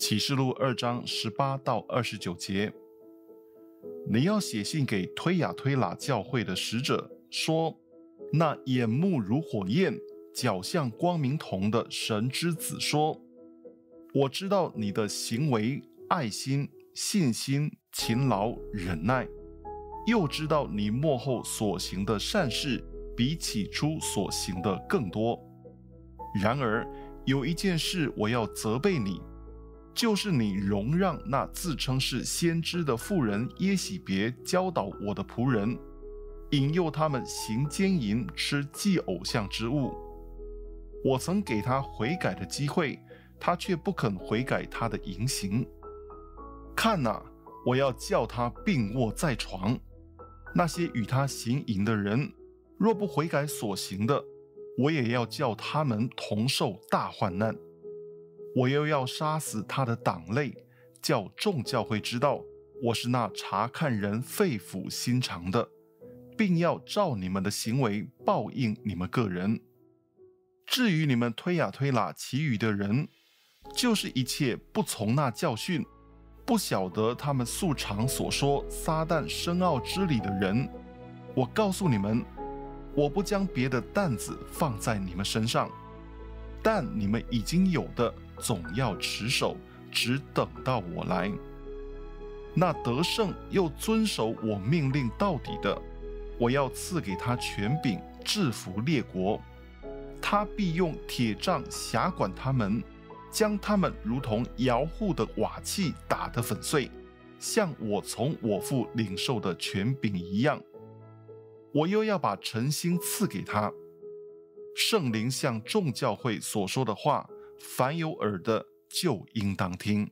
启示录2章18到29节，你要写信给推雅推喇教会的使者，说：那眼目如火焰，脚像光明铜的神之子说：我知道你的行为、爱心、信心、勤劳、忍耐，又知道你末后所行的善事比起初所行的更多。然而有一件事我要责备你，就是你容让那自称是先知的妇人耶洗别教导我的仆人，引诱他们行奸淫，吃祭偶像之物。我曾给他悔改的机会，他却不肯悔改他的淫行。看哪，我要叫他病卧在床。那些与他行淫的人，若不悔改所行的，我也要叫他们同受大患难。我又要杀死他的党类，叫众教会知道我是那查看人肺腑心肠的，并要照你们的行为报应你们个人。至于你们推雅推喇其余的人，就是一切不从那教训，不晓得他们素常所说撒旦深奥之理的人，我告诉你们，我不将别的担子放在你们身上，但你们已经有的总要持守，只等到我来。那得胜又遵守我命令到底的，我要赐给他权柄，制服列国。他必用铁杖辖管他们，将他们如同窑户的瓦器打得粉碎，像我从我父领受的权柄一样。我又要把诚心赐给他。圣灵向众教会所说的话，凡有耳的就应当听。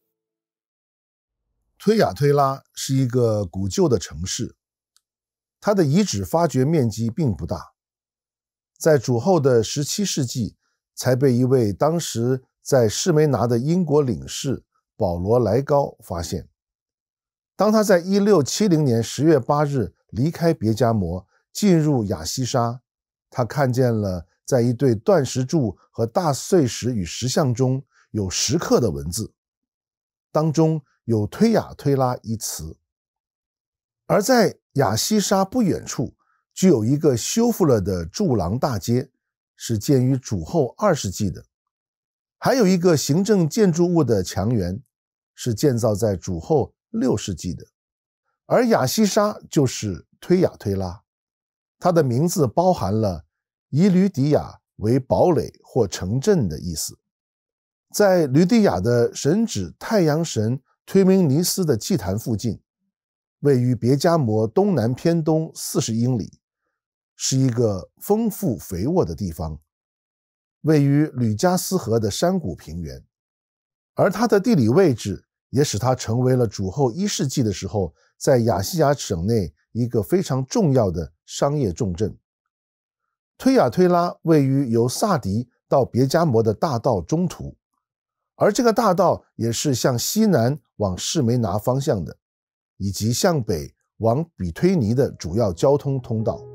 推雅推拉是一个古旧的城市，它的遗址发掘面积并不大，在主后的17世纪才被一位当时在士梅拿的英国领事保罗莱高发现。当他在1670年10月8日离开别迦摩，进入亚西沙，他看见了在一对断石柱和大碎石与石像中有石刻的文字，当中有推雅推拉一词。而在亚西沙不远处具有一个修复了的柱廊大街，是建于主后2世纪的，还有一个行政建筑物的墙垣是建造在主后6世纪的。而亚西沙就是推雅推拉，它的名字包含了以吕底亚为堡垒或城镇的意思。在吕底亚的神祇太阳神推明尼斯的祭坛附近，位于别迦摩东南偏东40英里，是一个丰富肥沃的地方，位于吕加斯河的山谷平原。而它的地理位置也使它成为了主后1世纪的时候在亚细亚省内一个非常重要的商业重镇。推雅推拉位于由萨迪到别迦摩的大道中途，而这个大道也是向西南往士梅拿方向的，以及向北往比推尼的主要交通通道。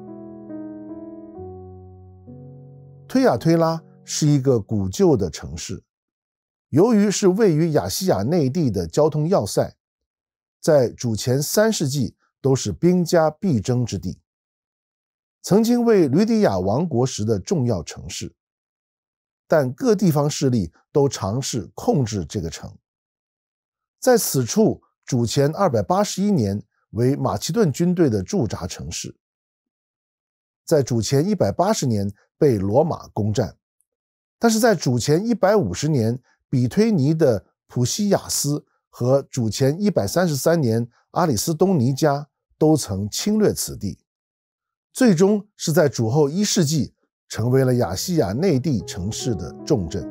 推雅推拉是一个古旧的城市，由于是位于亚细亚内地的交通要塞，在主前3世纪都是兵家必争之地，曾经为吕底亚王国时的重要城市，但各地方势力都尝试控制这个城。在此处主前281年为马其顿军队的驻扎城市，在主前180年被罗马攻占，但是在主前150年比推尼的普西亚斯和主前133年阿里斯东尼加都曾侵略此地，最终是在主后1世纪成为了亚细亚内地城市的重镇。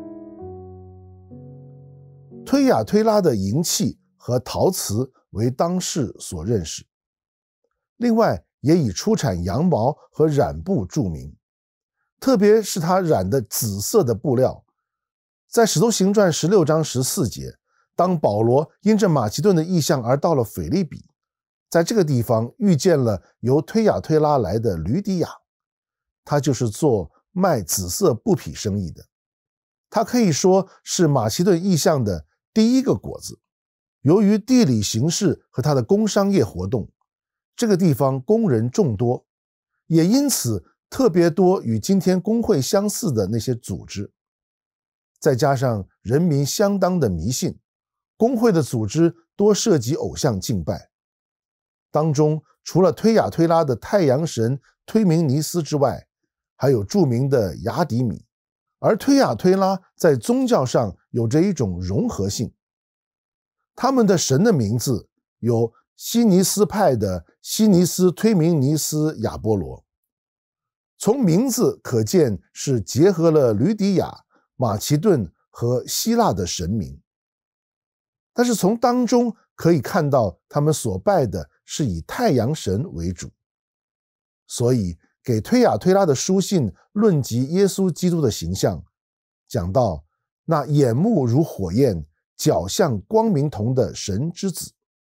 推雅推拉的银器和陶瓷为当世所认识，另外也以出产羊毛和染布著名，特别是它染的紫色的布料。在使徒行传16章14节，当保罗因着马其顿的意象而到了腓立比，在这个地方遇见了由推雅推拉来的吕底亚，他就是做卖紫色布匹生意的。 它可以说是马其顿意象的第一个果子。由于地理形势和它的工商业活动，这个地方工人众多，也因此特别多与今天工会相似的那些组织。再加上人民相当的迷信，工会的组织多涉及偶像敬拜。当中除了推雅推拉的太阳神推明尼斯之外，还有著名的雅底米。而推雅推拉在宗教上有着一种融合性，他们的神的名字有西尼斯派的西尼斯推明尼斯亚波罗，从名字可见是结合了吕底亚、马其顿和希腊的神明，但是从当中可以看到他们所拜的是以太阳神为主，所以给推雅推拉的书信论及耶稣基督的形象，讲到那眼目如火焰，脚像光明铜的神之子。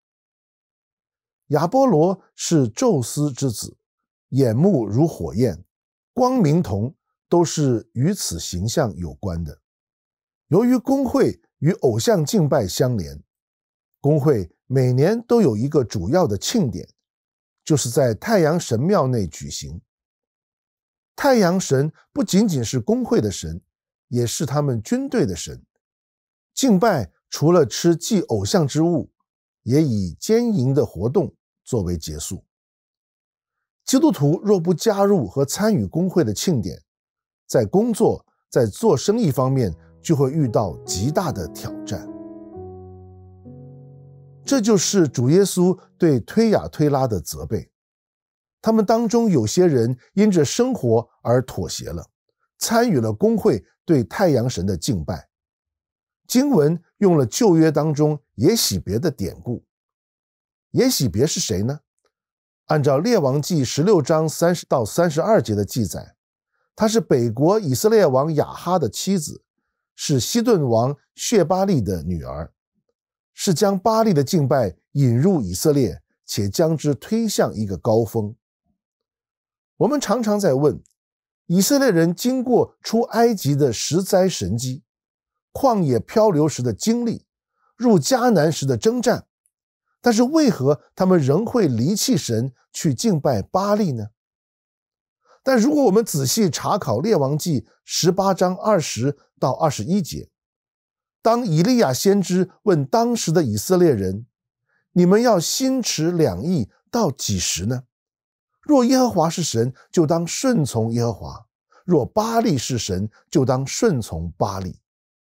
亚波罗是宙斯之子，眼目如火焰，光明铜都是与此形象有关的。由于公会与偶像敬拜相连，公会每年都有一个主要的庆典，就是在太阳神庙内举行。太阳神不仅仅是公会的神，也是他们军队的神。敬拜除了吃祭偶像之物，也以奸淫的活动作为结束。基督徒若不加入和参与公会的庆典，在工作、在做生意方面就会遇到极大的挑战。这就是主耶稣对推雅推拉的责备。他们当中有些人因着生活而妥协了，参与了公会对太阳神的敬拜。经文用了旧约当中耶洗别的典故。耶洗别是谁呢？按照列王记16章30到32节的记载，她是北国以色列王亚哈的妻子，是西顿王谢巴利的女儿，是将巴利的敬拜引入以色列，且将之推向一个高峰。我们常常在问，以色列人经过出埃及的10灾神迹，旷野漂流时的经历，入迦南时的征战，但是为何他们仍会离弃神去敬拜巴利呢？但如果我们仔细查考列王记18章20到21节，当以利亚先知问当时的以色列人，你们要心持两意到几时呢？若耶和华是神，就当顺从耶和华；若巴利是神，就当顺从巴利。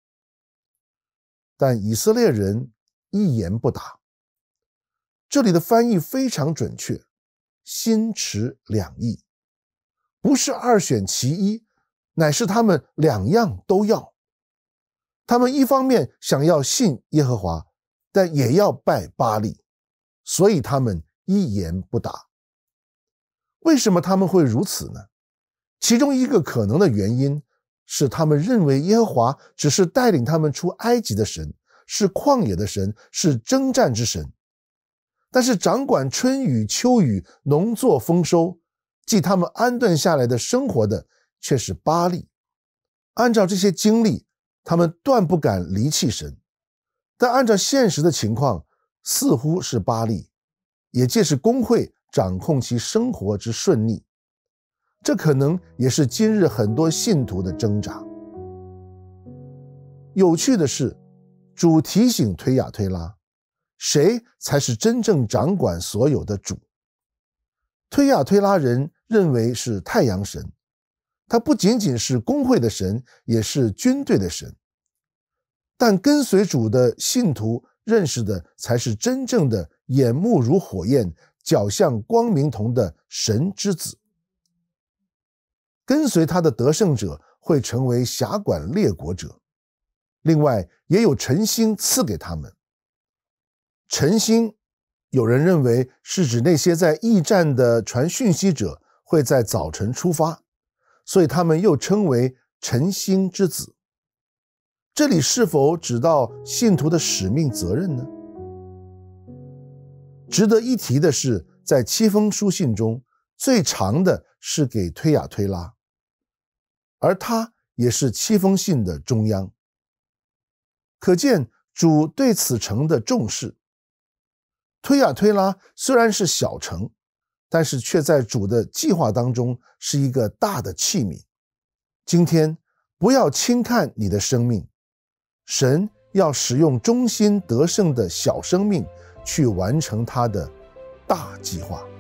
但以色列人一言不答。这里的翻译非常准确，心持两意，不是二选其一，乃是他们两样都要。他们一方面想要信耶和华，但也要拜巴利，所以他们一言不答。为什么他们会如此呢？其中一个可能的原因是他们认为耶和华只是带领他们出埃及的神，是旷野的神，是征战之神。但是掌管春雨秋雨农作丰收，即他们安顿下来的生活的却是巴利。按照这些经历，他们断不敢离弃神，但按照现实的情况，似乎是巴利，也借是公会掌控其生活之顺利。这可能也是今日很多信徒的挣扎。有趣的是，主提醒推雅推拉，谁才是真正掌管所有的主？推雅推拉人认为是太阳神，他不仅仅是公会的神，也是军队的神。但跟随主的信徒认识的才是真正的眼目如火焰，脚像光明铜的神之子。跟随他的得胜者会成为辖管列国者，另外也有晨星赐给他们。晨星有人认为是指那些在驿站的传讯息者会在早晨出发，所以他们又称为晨星之子。这里是否指到信徒的使命责任呢？值得一提的是，在7封书信中，最长的是给推雅推拉，而他也是7封信的中央。可见主对此城的重视。推雅推拉虽然是小城，但是却在主的计划当中是一个大的器皿。今天不要轻看你的生命，神要使用忠心得胜的小生命去完成他的大计划。